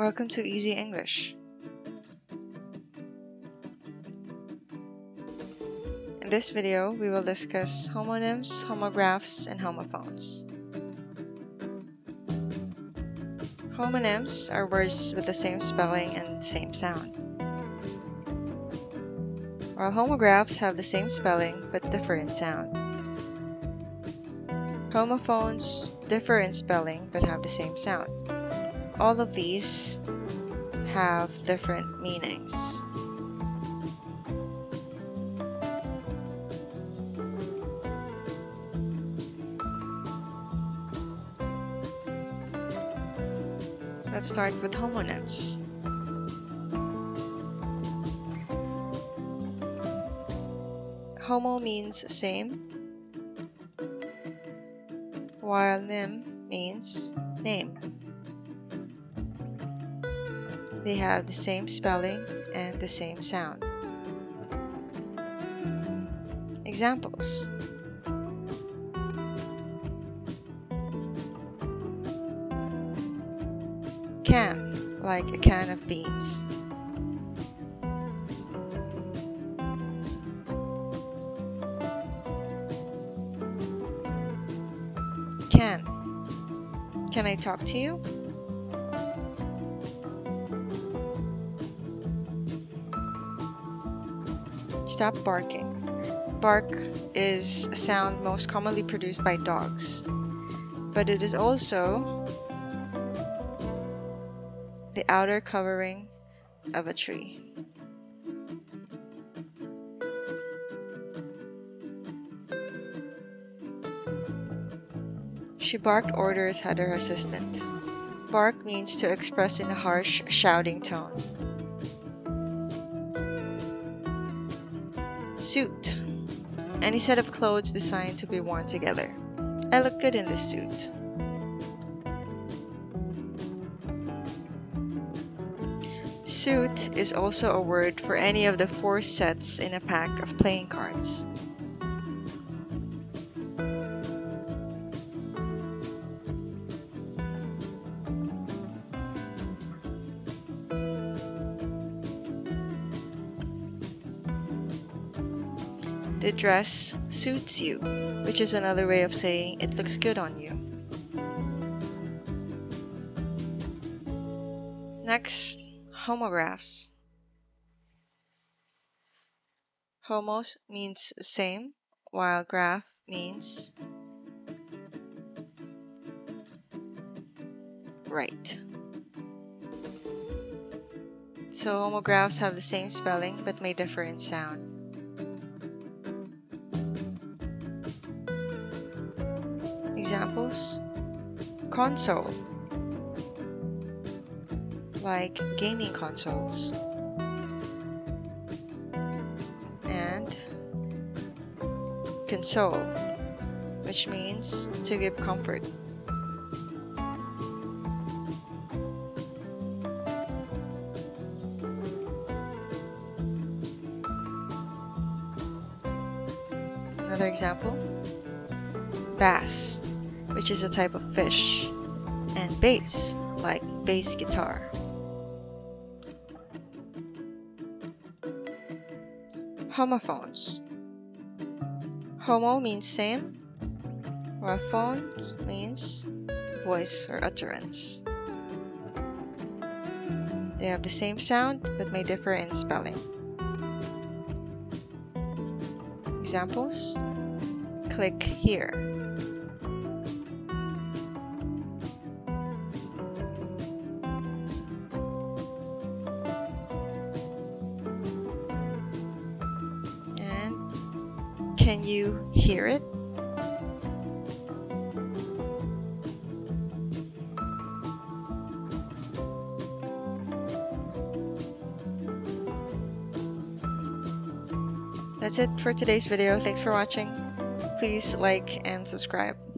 Welcome to Easy English. In this video, we will discuss homonyms, homographs, and homophones. Homonyms are words with the same spelling and same sound, while homographs have the same spelling but differ in sound. Homophones differ in spelling but have the same sound. All of these have different meanings. Let's start with homonyms. Homo means same, while nym means name. They have the same spelling and the same sound. Examples: can, like a can of beans. Can I talk to you? Stop barking. Bark is a sound most commonly produced by dogs, but it is also the outer covering of a tree. She barked orders at her assistant. Bark means to express in a harsh, shouting tone. Suit. Any set of clothes designed to be worn together. I look good in this suit. Suit is also a word for any of the 4 sets in a pack of playing cards. The dress suits you, which is another way of saying it looks good on you. Next, homographs. Homos means same, while graph means right. So homographs have the same spelling but may differ in sound. Examples: console, like gaming consoles, and console, which means to give comfort. Another example: bass, which is a type of fish, and bass, like bass guitar. Homophones. Homo means same, while phone means voice or utterance. They have the same sound but may differ in spelling. Examples: click here. Can you hear it? That's it for today's video. Thanks for watching. Please like and subscribe.